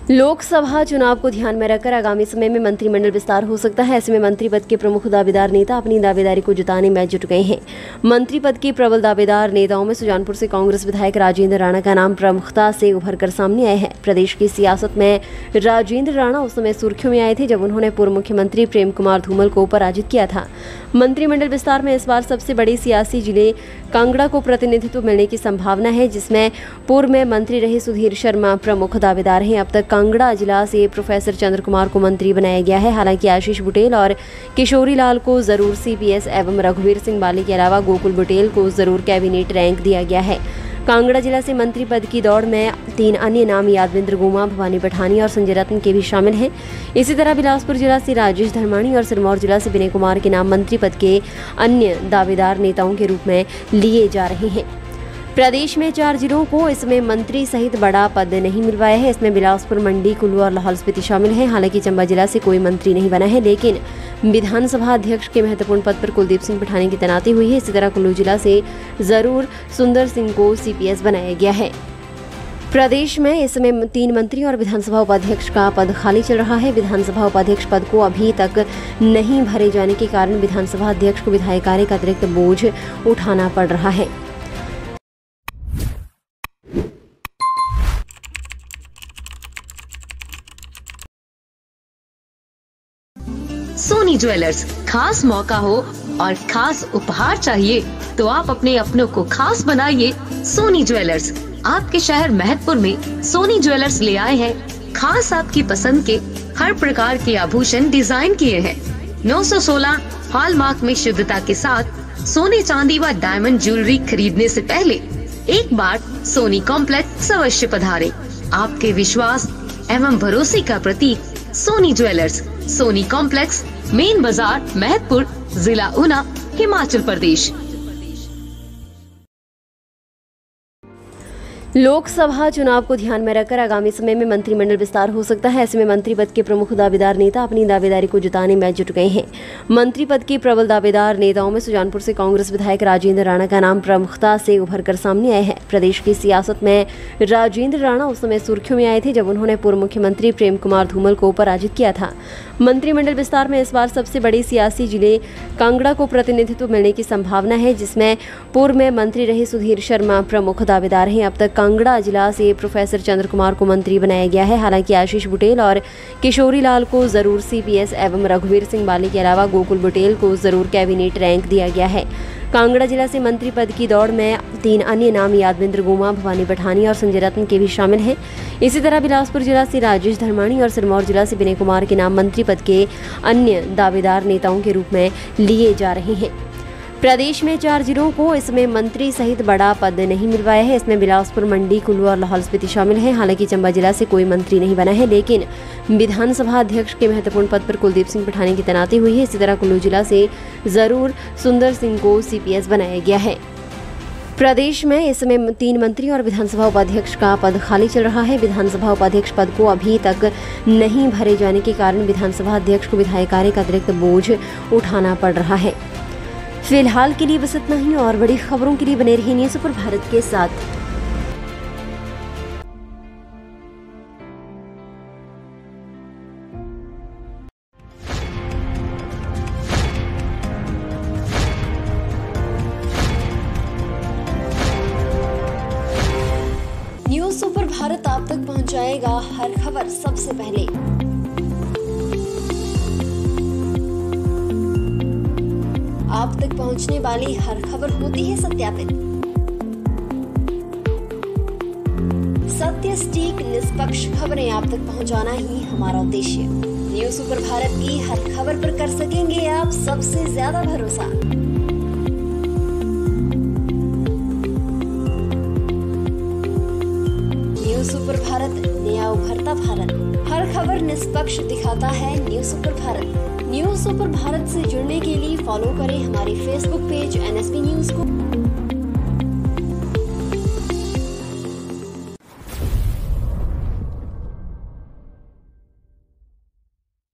लोकसभा चुनाव को ध्यान में रखकर आगामी समय में मंत्रिमंडल विस्तार हो सकता है। ऐसे में मंत्री पद के प्रमुख दावेदार नेता अपनी दावेदारी को जताने में जुट गए हैं। मंत्री पद के प्रबल दावेदार नेताओं में सुजानपुर से कांग्रेस विधायक राजेंद्र राणा का नाम प्रमुखता से उभर कर सामने आया है। प्रदेश की सियासत में राजेंद्र राणा उस समय सुर्खियों में आए थे जब उन्होंने पूर्व मुख्यमंत्री प्रेम कुमार धूमल को पराजित किया था। मंत्रिमंडल विस्तार में इस बार सबसे बड़ी सियासी जिले कांगड़ा को प्रतिनिधित्व मिलने की संभावना है, जिसमें पूर्व में मंत्री रहे सुधीर शर्मा प्रमुख दावेदार हैं। अब तक कांगड़ा जिला से प्रोफेसर चंद्र कुमार को मंत्री बनाया गया है। हालांकि आशीष बुटेल और किशोरी लाल को जरूर सीपीएस एवं रघुवीर सिंह बाली के अलावा गोकुल बुटेल को जरूर कैबिनेट रैंक दिया गया है। कांगड़ा जिला से मंत्री पद की दौड़ में 3 अन्य नाम यादविंद्र गुमा, भवानी पठानी और संजय रत्न के भी शामिल हैं। इसी तरह बिलासपुर जिला से राजेश धर्माणी और सिरमौर जिला से विनय कुमार के नाम मंत्री पद के अन्य दावेदार नेताओं के रूप में लिए जा रहे हैं। प्रदेश में 4 जिलों को इसमें मंत्री सहित बड़ा पद नहीं मिल पाया है। इसमें बिलासपुर, मंडी, कुल्लू और लाहौल स्पीति शामिल हैं। हालांकि चंबा जिला से कोई मंत्री नहीं बना है, लेकिन विधानसभा अध्यक्ष के महत्वपूर्ण पद पर कुलदीप सिंह पठानी की तैनाती हुई है। इसी तरह कुल्लू जिला से जरूर सुंदर सिंह को सीपीएस बनाया गया है। प्रदेश में इस समय 3 मंत्री और विधानसभा उपाध्यक्ष का पद खाली चल रहा है। विधानसभा उपाध्यक्ष पद को अभी तक नहीं भरे जाने के कारण विधानसभा अध्यक्ष को विधायी कार्य का अतिरिक्त बोझ उठाना पड़ रहा है। सोनी ज्वेलर्स, खास मौका हो और खास उपहार चाहिए तो आप अपने अपनों को खास बनाइए। सोनी ज्वेलर्स आपके शहर महतपुर में सोनी ज्वेलर्स ले आए हैं खास आपकी पसंद के हर प्रकार के आभूषण डिजाइन किए हैं। 916 हॉलमार्क में शुद्धता के साथ सोने, चांदी व डायमंड ज्वेलरी खरीदने से पहले एक बार सोनी कॉम्प्लेक्स अवश्य पधारें। आपके विश्वास एवं भरोसे का प्रतीक Soni jewellers, Soni complex, main बाजार, महतपुर, जिला ऊना, हिमाचल प्रदेश। लोकसभा चुनाव को ध्यान में रखकर आगामी समय में मंत्रिमंडल विस्तार हो सकता है। ऐसे में मंत्री पद के प्रमुख दावेदार नेता अपनी दावेदारी को जताने में जुट गए हैं। मंत्री पद के प्रबल दावेदार नेताओं में सुजानपुर से कांग्रेस विधायक राजेंद्र राणा का नाम प्रमुखता से उभर कर सामने आया है। प्रदेश की सियासत में राजेंद्र राणा उस समय सुर्खियों में आए थे जब उन्होंने पूर्व मुख्यमंत्री प्रेम कुमार धूमल को पराजित किया था। मंत्रिमंडल विस्तार में इस बार सबसे बड़ी सियासी जिले कांगड़ा को प्रतिनिधित्व मिलने की संभावना है, जिसमें पूर्व में मंत्री रहे सुधीर शर्मा प्रमुख दावेदार हैं। अब तक कांगड़ा जिला से प्रोफेसर चंद्र कुमार को मंत्री बनाया गया है। हालांकि आशीष बुटेल और किशोरी लाल को जरूर सीपीएस एवं रघुवीर सिंह बाली के अलावा गोकुल बुटेल को जरूर कैबिनेट रैंक दिया गया है। कांगड़ा जिला से मंत्री पद की दौड़ में 3 अन्य नाम यादविंद्र गुमा, भवानी पठानी और संजय रत्न के भी शामिल हैं। इसी तरह बिलासपुर जिला से राजेश धर्माणी और सिरमौर जिला से विनय कुमार के नाम मंत्री पद के अन्य दावेदार नेताओं के रूप में लिए जा रहे हैं। प्रदेश में 4 जिलों को इसमें मंत्री सहित बड़ा पद नहीं मिल पाया है। इसमें बिलासपुर, मंडी, कुल्लू और लाहौल स्पीति शामिल हैं। हालांकि चंबा जिला से कोई मंत्री नहीं बना है, लेकिन विधानसभा अध्यक्ष के महत्वपूर्ण पद पर कुलदीप सिंह पठानी की तैनाती हुई है। इसी तरह कुल्लू जिला से जरूर सुंदर सिंह को सीपीएस बनाया गया है। प्रदेश में इस समय 3 मंत्री और विधानसभा उपाध्यक्ष का पद खाली चल रहा है। विधानसभा उपाध्यक्ष पद को अभी तक नहीं भरे जाने के कारण विधानसभा अध्यक्ष को विधायी कार्य का अतिरिक्त बोझ उठाना पड़ रहा है। फिलहाल के लिए बस इतना ही, और बड़ी खबरों के लिए बने रहिए न्यूज़ सुपर भारत के साथ। न्यूज़ सुपर भारत आप तक पहुंचाएगा हर खबर सबसे पहले। आप तक पहुंचने वाली हर खबर होती है सत्यापित। सत्य, सटीक, निष्पक्ष खबरें आप तक पहुंचाना ही हमारा उद्देश्य। न्यूज़ सुपर भारत की हर खबर पर कर सकेंगे आप सबसे ज्यादा भरोसा। न्यूज़ सुपर भारत, नया उभरता भारत। हर खबर निष्पक्ष दिखाता है news super Bharat. News super Bharat से जुड़ने के लिए फॉलो करें हमारे फेसबुक पेज NSP न्यूज़ को।